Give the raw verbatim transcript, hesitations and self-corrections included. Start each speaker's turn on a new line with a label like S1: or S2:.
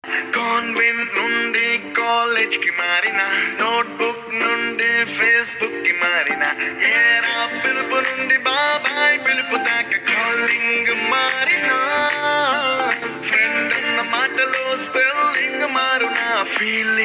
S1: convent నుండి college కి మారిన, నోట్బుక్ నుండి ఫేస్బుక్ కి మారిన, ఏరా పిలుపు నుండి బాబాయ్ పిలుపు దాకా కాలింగ్ మారిన, ఫ్రెండ్ అన్న మాటలో స్పెల్లింగ్ మారునా, ఫీలింగ్